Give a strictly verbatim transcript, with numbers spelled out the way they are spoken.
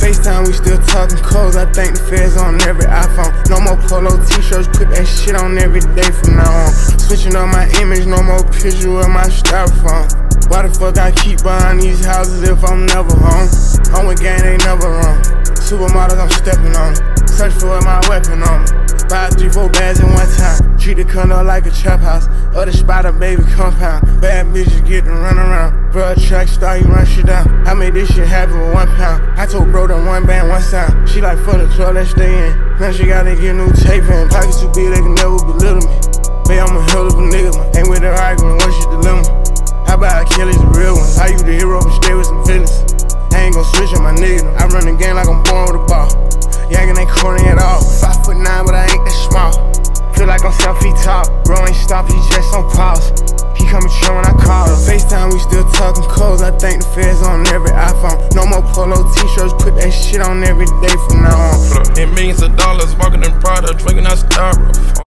FaceTime, we still talking codes. I think the feds on every iPhone. No more polo t-shirts, put that shit on every day from now on. Switching up my image, no more picture of my styrofoam. Why the fuck I keep buying these houses if I'm never home? I'm with gang, they never wrong. Supermodels, I'm stepping on. Search for my weapon on me. Buy three, four bags in one time. Treat the condo like a trap house. Other spot a baby compound. Bad bitches get to run around. Bro, track star, you run shit down. I made this shit happen with one pound. I told bro that one band, one sound. She like, fuck the club, let's stay in. Now she gotta get new tape in. Pockets too big, they can never belittle me. Babe, I'm a hell of a nigga, man. Ain't with her arguing, what shit dilemma. How about Achilles, the real one? How you the hero, but stay with some feelings? I ain't gon' switch on my nigga. I run the game like I'm born with a ball. Yanking ain't corny at all. Five foot nine, but I ain't that small. Feel like I'm seven feet tall. Bro ain't stop, he just on pause. He coming chill when I call him. FaceTime, we still talking codes. I think the feds on every iPhone. No more polo t-shirts, put that shit on every day from now on.